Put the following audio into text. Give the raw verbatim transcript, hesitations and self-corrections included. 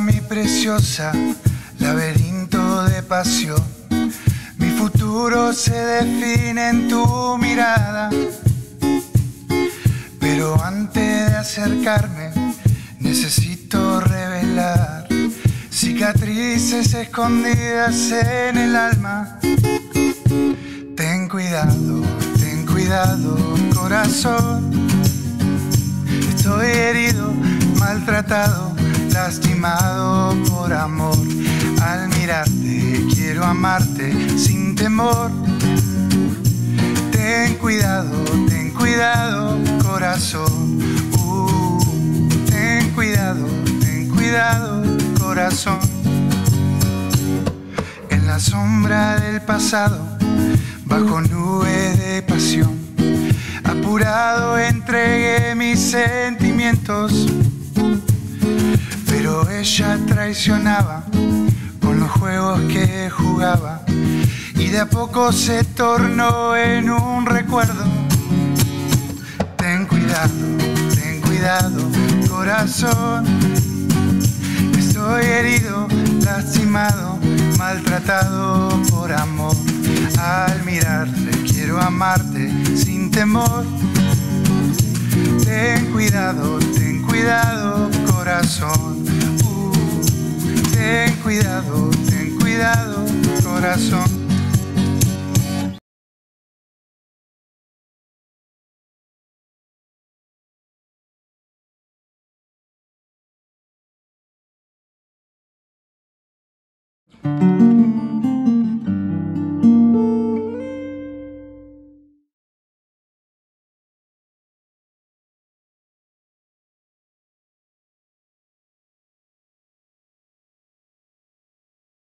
mi preciosa, laberinto de pasión. Mi futuro se define en tu mirada. Pero antes de acercarme, necesito revelar cicatrices escondidas en el alma. Ten cuidado, ten cuidado, corazón. Estoy herido, maltratado, lastimado por amor. Al mirarte quiero amarte sin temor. Ten cuidado, ten cuidado, corazón. Uh, ten cuidado, ten cuidado, corazón. En la sombra del pasado, bajo nubes de pasión, apurado entregué mis sentimientos. Pero ella traicionaba con los juegos que jugaba, y de a poco se tornó en un recuerdo. Ten cuidado, ten cuidado, corazón. Estoy herido, lastimado, maltratado por amor. Al mirarte quiero amarte sin temor. Ten cuidado, ten cuidado, corazón. Uh, ten cuidado, ten cuidado, corazón. Thank you.